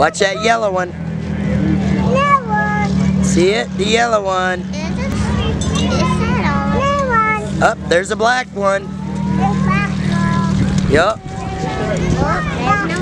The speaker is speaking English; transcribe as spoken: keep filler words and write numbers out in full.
Watch that yellow one. Yellow. See it? The yellow one. Up, oh, there's a black one. The black one. Yup. Oh, there's no